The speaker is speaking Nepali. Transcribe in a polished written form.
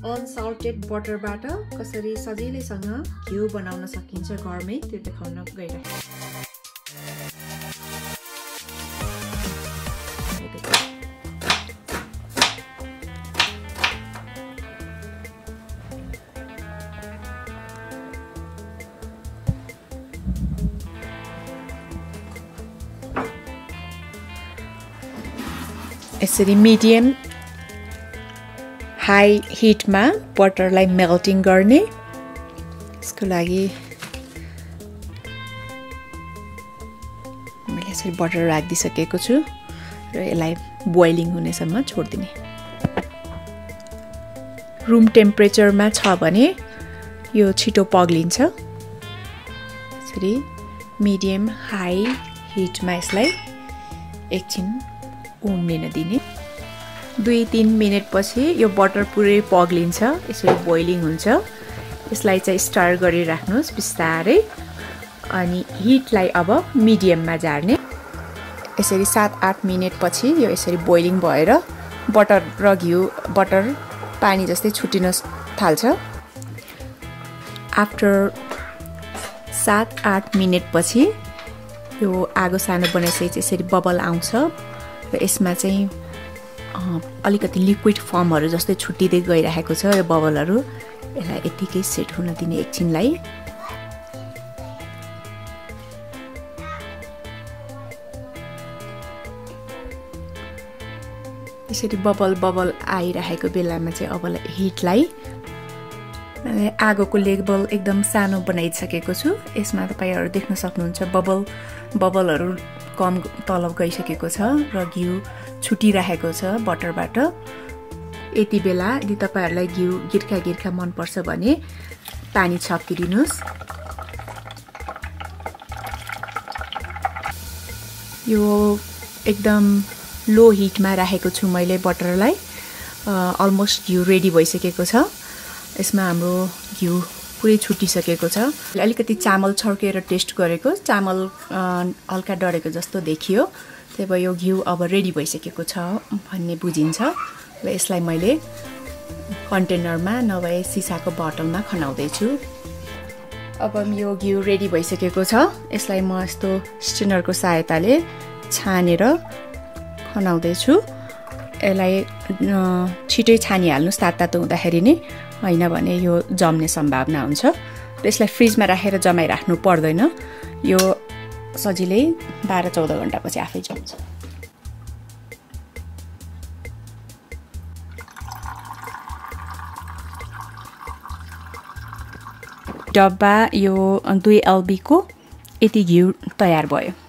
अनसाल्टेड बटरबाट कसरी सजिलैसँग घिउ बनाउन सकिन्छ घरमै त्यो देखाउन गइरहेको छु। यसरी मिडियम हाई हिटमा बटरलाई मेल्टिङ गर्ने। यसको लागि मैले यसरी बटर राखिदिसकेको छु र यसलाई बोइलिङ हुनेसम्म छोड्दिने। रुम टेम्परेचरमा छ भने यो छिटो पग्लिन्छ। यसरी मिडियम हाई हिटमा यसलाई एकछिन उम्लिन दिने। 2-3 मिनेट पछि यो बटर पुरै पग्लिन्छ, यसरी बोइलिङ हुन्छ। यसलाई चाहिँ स्टर गरिराख्नुहोस् बिस्तारै, अनि हिटलाई अब मिडियममा झार्ने। यसरी 7-8 मिनेट पछि यो यसरी बोइलिङ भएर बटर र घिउ बटर पानी जस्तै छुटिन थाल्छ। आफ्टर 7-8 मिनेट पछि यो आगो सानो बनाइसकेपछि यसरी बबल आउँछ र यसमा चाहिँ अलिकति लिक्विड फर्महरु जस्तै छुट्टिदै गइरहेको छ यो बबलहरु। यसलाई यतिकै सेट हुन दिने एकछिनलाई। यसरी बबल आइरहेको बेलामा चाहिँ अब हिटलाई आगोको लेभल एकदम सानो बनाइसकेको छु। यसमा तपाईहरु देख्न सक्नुहुन्छ बबलहरु कम तल गइसकेको छ र घिउ छुटिरहेको छ बटरबाट। यति बेला यदि तपाईहरुलाई घिउ गिर्खा मन पर्छ भने पानी छकिदिनुस्। यो एकदम लो हिटमा राखेको छु मैले बटरलाई। अलमोस्ट घिउ रेडी भइसकेको छ। यसमा हाम्रो घिउ पुरै छुटिसकेको छ। अलिकति चामल छर्केर टेस्ट गरेको, चामल हल्का डढेको जस्तो देखियो। त्यही भएर यो घिउ अब रेडी भइसकेको छ भन्ने बुझिन्छ र यसलाई मैले कन्टेनरमा नभए सिसाको बोतलमा खनाउँदै छु। अब यो घिउ रेडी भइसकेको छ। यसलाई म यस्तो स्ट्रेनरको सहायताले छानेर खनाउँदै छु। यसलाई छिटै छानिहाल्नुस् तातो हुँदाखेरि नै, हैन भने यो जम्ने सम्भावना हुन्छ। यसलाई फ्रिजमा राखेर जमाइराख्नु पर्दैन। यो सजिलै 12-14 घण्टा पछि आफै जम्छ। डब्बा यो 2 LB को यति घिउ तयार भयो।